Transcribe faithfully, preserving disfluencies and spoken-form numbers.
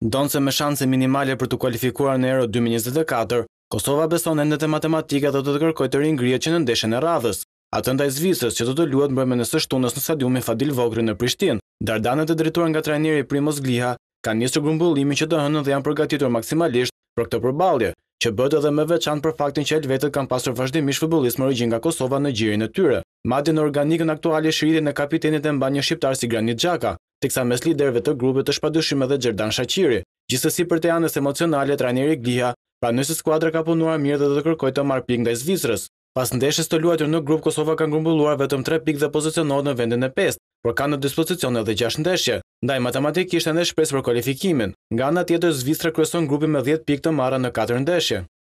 Ndonse me shanse minimale për të kualifikuar në Euro dy mijë e njëzet e katër, Kosova beson ende te matematika do të kërkojë të ringrihet që në ndeshjen e radhës, atë ndaj Zvicrës që do të luhet mbrëmjen e së shtunës në stadiumin Fadil Vogri në Prishtinë. Dardanët e drejtuar nga trajneri Primoz Gliha kanë nisur grumbullimin që do hënën dhe janë përgatitur maksimalisht për këtë përballje, që bëhet edhe më veçantë për faktin që helvetët kanë pasur vazhdimisht futbollistë me origjinë nga Kosova në gjirin e tyre. Madje në organikën aktuale shëritjen e kapitenit e mban një shqiptar si Granit Xhaka, teksa mes liderëve të grupit është padyshim edhe Xherdan Shaqiri. Gjithsesi për të anës emocionale trajneri Gliha pranoi se skuadra ka punuar mirë dhe do të kërkojë të marrë pikë ndaj Zvicrës. Pas ndeshjes të luajtur në grup, Kosova ka grumbulluar vetëm tre pikë dhe pozicionohet në vendin e pestë, por ka në dispozicion edhe gjashtë ndeshje. Ndaj matematikisht ende shpresë për kualifikimin. Nga ana tjetër Zvicra kryeson grupin me dhjetë pikë të marra në katër ndeshje.